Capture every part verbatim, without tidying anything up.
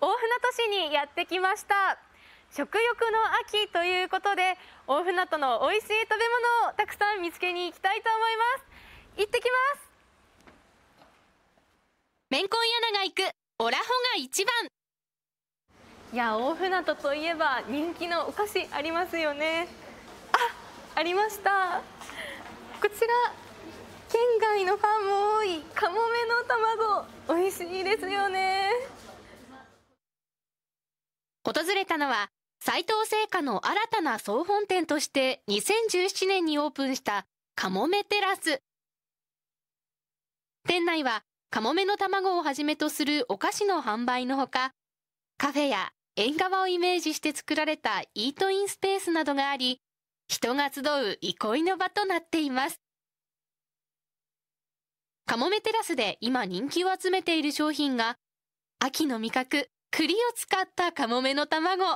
大船渡市にやってきました。食欲の秋ということで、大船渡の美味しい食べ物をたくさん見つけに行きたいと思います。行ってきます。 めんこんやなが行くオラホが一番。 いや、大船渡といえば人気のお菓子ありますよね。あ、ありました。こちら、県外のファンも多いカモメの卵、美味しいですよね。 訪れたのは斉藤製菓の新たな総本店としてにせんじゅうななねんにオープンしたカモメテラス。店内はカモメの卵をはじめとするお菓子の販売のほか、カフェや縁側をイメージして作られたイートインスペースなどがあり、人が集う憩いの場となっています。カモメテラスで今人気を集めている商品が、秋の味覚、栗を使ったカモメの卵。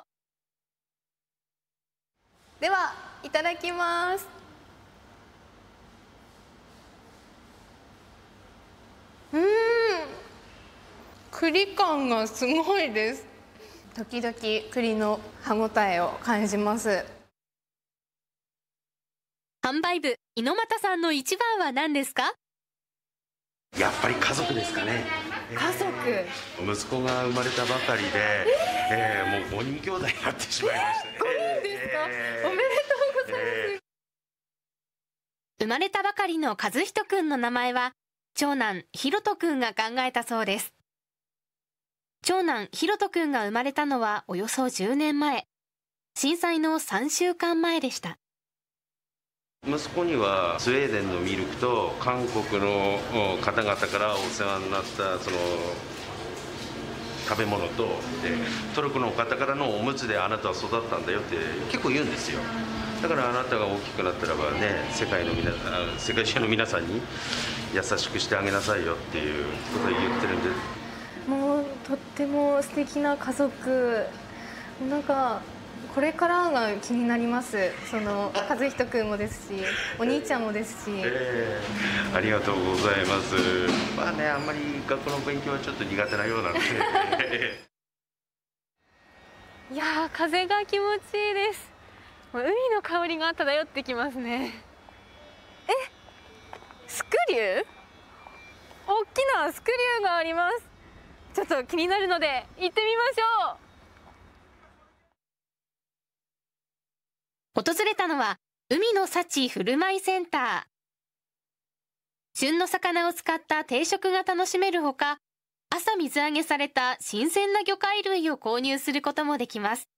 では、いただきます。うーん、栗感がすごいです。時々栗の歯ごたえを感じます。 販売部、猪俣さんの一番は何ですか？ やっぱり家族ですかね。 家族、えー、息子が生まれたばかりで、えーえー、もうごにん兄弟になってしまいましたね。 ごにんですか？ えー、 おめでとうございます。えー、 生まれたばかりの和人くんの名前は長男ひろとくんが考えたそうです。長男ひろとくんが生まれたのはおよそじゅうねんまえ、震災のさんしゅうかんまえでした。 息子にはスウェーデンのミルクと韓国の方々からお世話になったその食べ物と、でトルコの方からのおむつであなたは育ったんだよって結構言うんですよ。だからあなたが大きくなったらばね、世界の皆世界中の皆さんに優しくしてあげなさいよっていうことを言ってるんで、 もうとっても素敵な家族。なんかこれからが気になります。その和人くんもですし、お兄ちゃんもですし、 えー、ありがとうございます。まあね、あんまり学校の勉強はちょっと苦手なようなのでいやー、風が気持ちいいです。海の香りが漂ってきますね。え、スクリュー？大きなスクリューがあります。ちょっと気になるので行ってみましょう。 訪れたのは海の幸振る舞いセンター。旬の魚を使った定食が楽しめるほか、朝水揚げされた新鮮な魚介類を購入することもできます。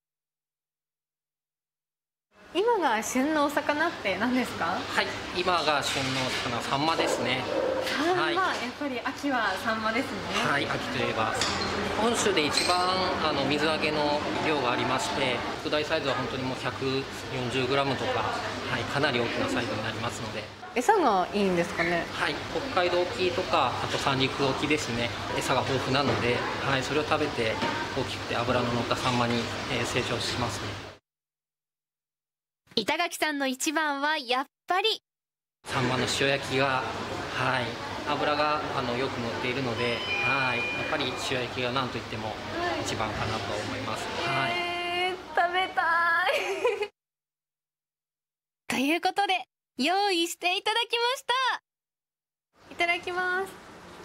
今が旬のお魚って何ですか？ はい、今が旬のお魚、サンマですね。 サンマ、 はい、 やっぱり秋はサンマですね。 はい、秋といえば本州で一番あの水揚げの量がありまして、特大サイズは本当にもうひゃくよんじゅうグラムとか、はい、かなり大きなサイズになりますので。 餌がいいんですかね？ はい、北海道沖とか、あと三陸沖ですね。餌が豊富なので、はい、それを食べて大きくて脂の乗ったサンマに、えー、成長しますね。 板垣さんの一番はやっぱりサンマの塩焼きが、はい、脂があのよく乗っているので、はい、やっぱり塩焼きが何といっても一番かなと思います。はい、 えー、食べたいということで用意していただきました。 いただきます。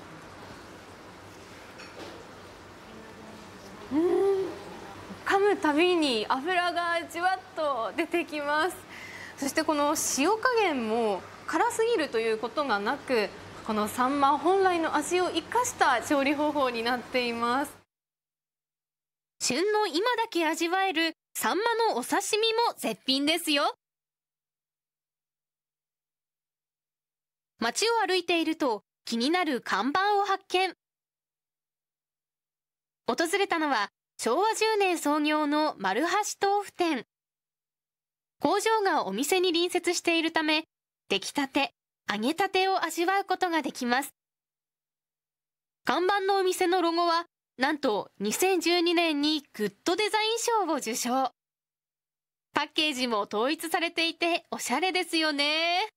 うーん、噛むたびに脂がじわっと出てきます。そしてこの塩加減も辛すぎるということがなく、このサンマ本来の味を生かした調理方法になっています。 旬の今だけ味わえるサンマのお刺身も絶品ですよ。街を歩いていると気になる看板を発見。訪れたのはしょうわじゅうねん創業の丸橋豆腐店。工場がお店に隣接しているため、出来たて、揚げたてを味わうことができます。看板のお店のロゴは、なんとにせんじゅうにねんにグッドデザイン賞を受賞。パッケージも統一されていておしゃれですよね。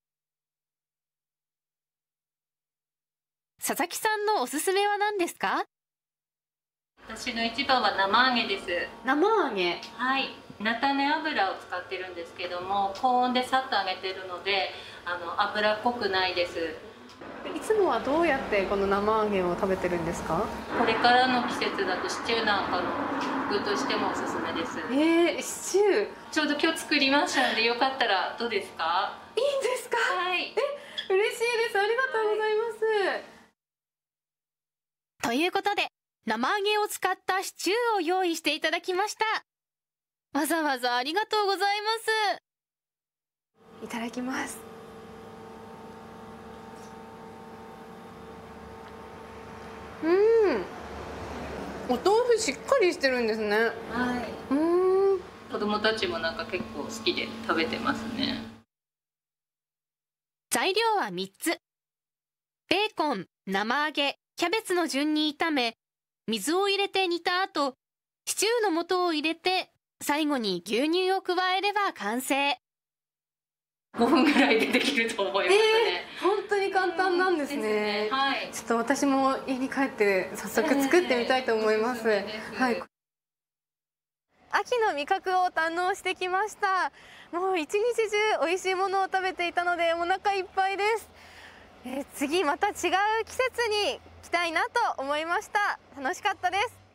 佐々木さんのおすすめは何ですか？ 私の一番は生揚げです。 生揚げ。 はい、菜種油を使ってるんですけども、高温でさっと揚げてるので、あの油っこくないです。 いつもはどうやってこの生揚げを食べてるんですか？ これからの季節だとシチューなんかの具としてもおすすめです。 えー、シチュー。 ちょうど今日作りましたので、よかったらどうですか？ いいんですか？ はい。 え、嬉しいです。ありがとうございます。 ということで、生揚げを使ったシチューを用意していただきました。わざわざありがとうございます。 いただきます。うん。お豆腐しっかりしてるんですね。 はい。 うん。 子供たちもなんか結構好きで食べてますね。 材料はみっつ。ベーコン、生揚げ、キャベツの順に炒め、水を入れて煮た後、シチューの素を入れて、最後に牛乳を加えれば完成。 ごふんぐらいでできると思いますね。 えー、本当に簡単なんですね。 ですね。はい。 ちょっと私も家に帰って早速作ってみたいと思います。 えー、おすすめです。 はい。秋の味覚を堪能してきました。もう一日中美味しいものを食べていたのでお腹いっぱいです。えー、次また違う季節に来たいなと思いました。楽しかったです。